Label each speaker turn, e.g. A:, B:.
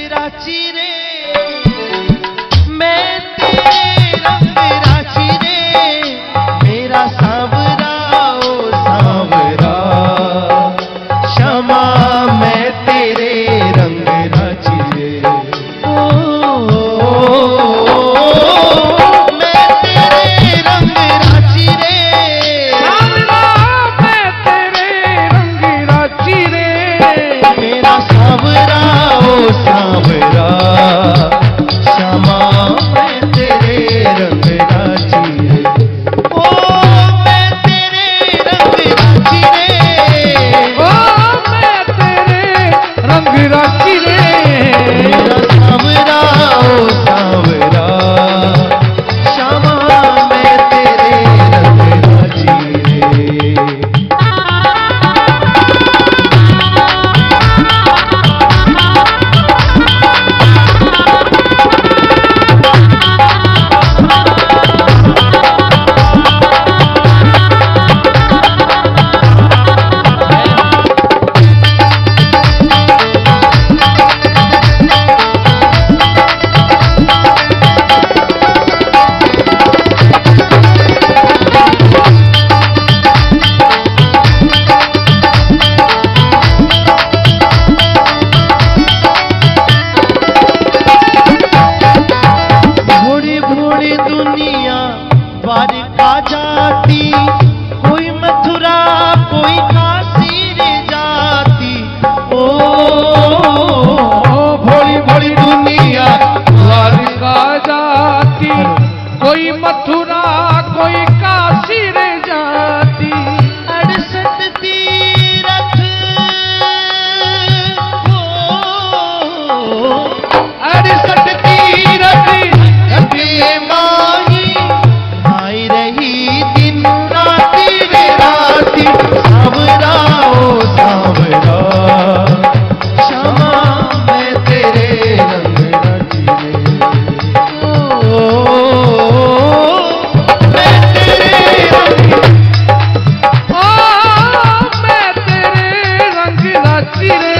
A: राची रे, मैं तेरे रंग राची रे, मेरा सांवरा ओ सांवरा, क्षमा मैं तेरे रंग राची रे। मैं तेरे रंग राची रे,
B: सांवरा मैं तेरे रंग राची रे,
A: मेरा सांवरा ओ सांवरा, क्षमा मैं तेरे रंग राची रे। ओ मैं तेरे रंग राची रे,
B: ओ मैं तेरे रंग राची रे,
A: मेरा सांवरा ओ सांवरा, क्षमा मैं तेरे रंग राची रे। भोड़ी भोड़ी दुनिया द्वारिका जाती, कोई मथुरा कोई काशी रे जाती। ओ
B: भोली भोली दुनिया द्वारिका जाती, कोई मथुरा कोई काशी रे जाती।
A: 68 तीरथ हो,
B: 68 तीरथ
A: ये माही आई रही दिन राती रे राती, सांवरा ओ सांवरा, क्षमा मैं तेरे रंग राची रे। ओ मैं तेरे रंग,
B: ओ मैं तेरे रंग राची रे,